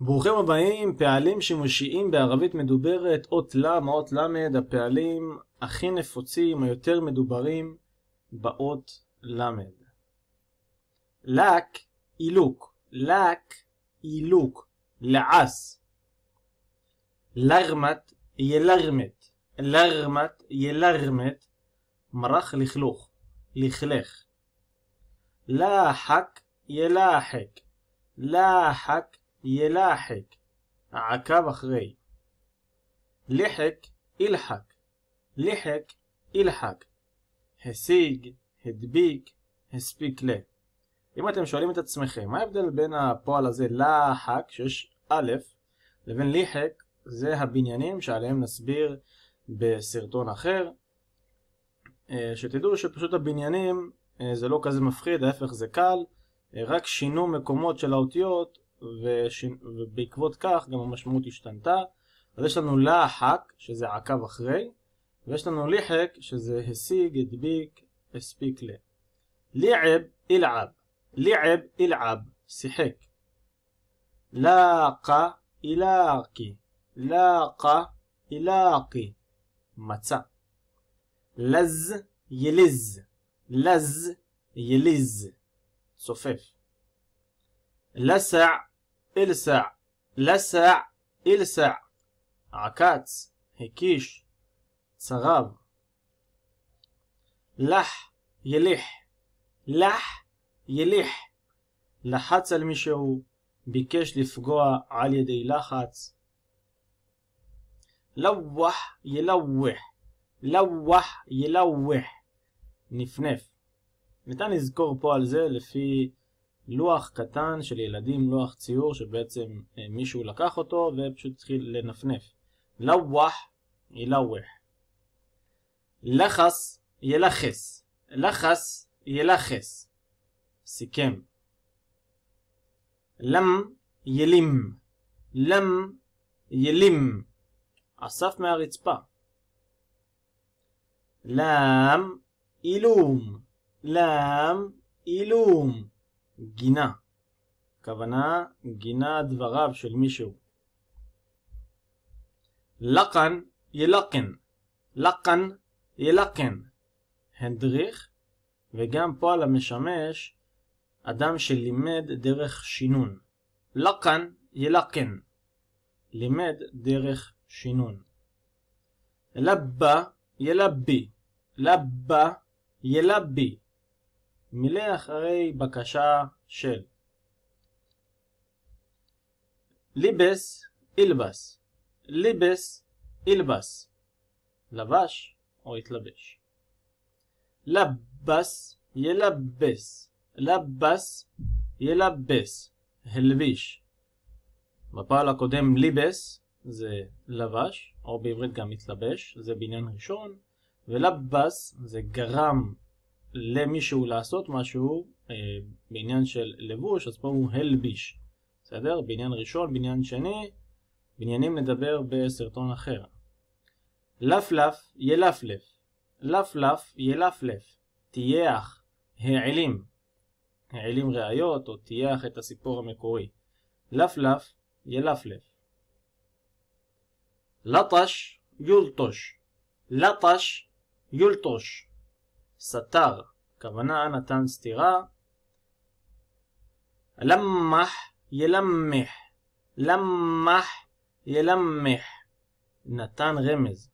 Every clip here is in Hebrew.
ברוכים הבאים, פעלים שימושיים בערבית מדוברת, אות ל', אות ל', הפעלים הכי נפוצים, היותר מדוברים באות ל'. לק, אילוק, לק, אילוק, לעס. לרמת, ילרמת, לרמת, ילרמת, מרח לכלוך, לכלך. לאחק, ילאחק, לאחק, ילאחק, עקב אחרי. לחק, ילחק, לחק, ילחק, השיג, הדביק, הספיק ל. אם אתם שואלים את עצמכם, מה ההבדל בין הפועל הזה לאחק, שיש א', לבין ליחק, זה הבניינים שעליהם נסביר בסרטון אחר. שתדעו שפשוט הבניינים זה לא כזה מפחיד, ההפך זה קל, רק שינו מקומות של האותיות, ובעקבות כך גם המשמעות השתנתה. אז יש לנו לאחק, שזה עקב אחרי, ויש לנו ליחק, שזה השיג, הדביק, הספיק ל. ליעב, ילעב, ליעב, ילעב, שיחק. לאקה, ילאקי, לאקה, ילאקי, מצא. לז, ילז, לז, ילז, צופף. לסע, אלסע, לסע, אלסע, עקץ, הקיש, צרב. לח, ילח, לח, ילח, לחץ על מישהו, ביקש לפגוע על ידי לחץ. לוח, ילוח, לוח, ילוח, נפנף. ניתן לזכור פה על זה לפי לוח קטן של ילדים, לוח ציור שבעצם מישהו לקח אותו ופשוט התחיל לנפנף. לוח, ילוח. לחס, ילחס, לחס, ילחס, סיכם. לם, ילים, לם, ילים, אסף מהרצפה. לם, אילום, לם, אילום, גינה. כוונה, גינה דבריו של מישהו. לקן, ילקן, לקן, ילקן, הנדריך, וגם פועל המשמש אדם שלימד דרך שינון. לקן, ילקן, לימד דרך שינון. לבא, ילבי, לבא, ילבי, מילא אחרי בקשה של. ליבס, ילבס, ליבס, ילבס, לבש או התלבש. לבס, ילבס, לבס, ילבס, הלביש. בפעל הקודם ליבס זה לבש, או בעברית גם התלבש, זה בעניין ראשון, ולבס זה גרם למישהו לעשות משהו בעניין של לבוש, אז פה הוא הלביש. בסדר? בעניין ראשון, בעניין שני, בעניינים נדבר בסרטון אחר. לפלף, ילפלף, לפלף, ילפלף, תייח, העלים, העלים ראיות או תייח את הסיפור המקורי. לפלף, ילפלף. לטש, יולטוש, לטש, יולטוש, סתר, כוונה נתן סתירה. למח, ילמח, למח, ילמח, נתן רמז.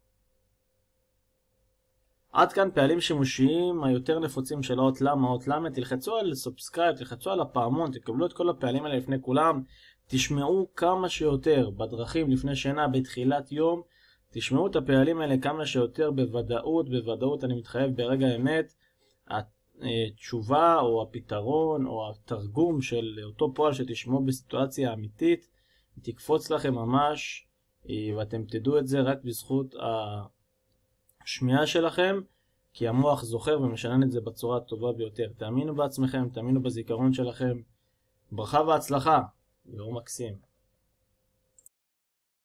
עד כאן פעלים שימושיים היותר נפוצים של האות ל', האות ל'. תלחצו על סאבסקרייב, תלחצו על הפעמון, תקבלו את כל הפעלים האלה לפני כולם. תשמעו כמה שיותר בדרכים לפני שינה, בתחילת יום. תשמעו את הפעלים האלה כמה שיותר בוודאות אני מתחייב ברגע האמת. התשובה או הפתרון או התרגום של אותו פועל שתשמעו בסיטואציה אמיתית תקפוץ לכם ממש, ואתם תדעו את זה רק בזכות השמיעה שלכם, כי המוח זוכר ומשנן את זה בצורה הטובה ביותר. תאמינו בעצמכם, תאמינו בזיכרון שלכם. ברכה והצלחה, יום מקסים.